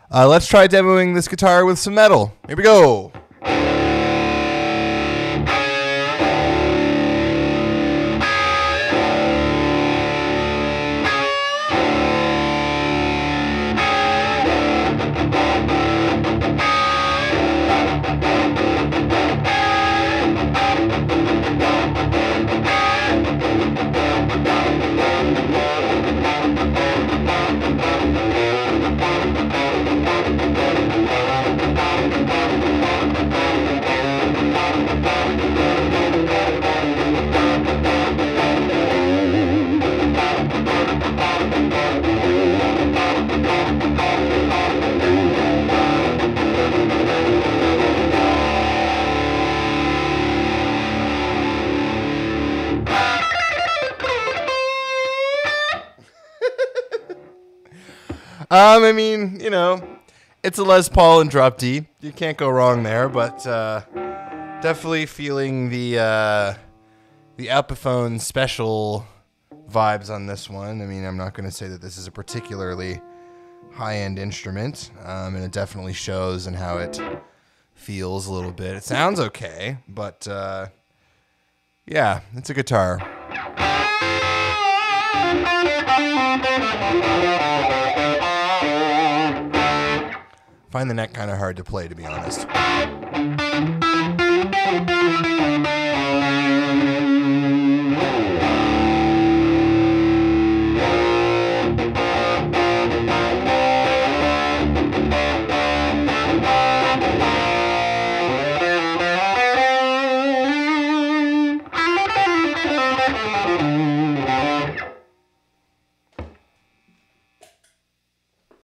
Let's try demoing this guitar with some metal. Here we go. I mean, you know, it's a Les Paul and drop D. You can't go wrong there, but definitely feeling the Epiphone special vibes on this one. I mean, I'm not going to say that this is a particularly high-end instrument, and it definitely shows in how it feels a little bit. It sounds okay, but yeah, it's a guitar. Find the neck kind of hard to play, to be honest.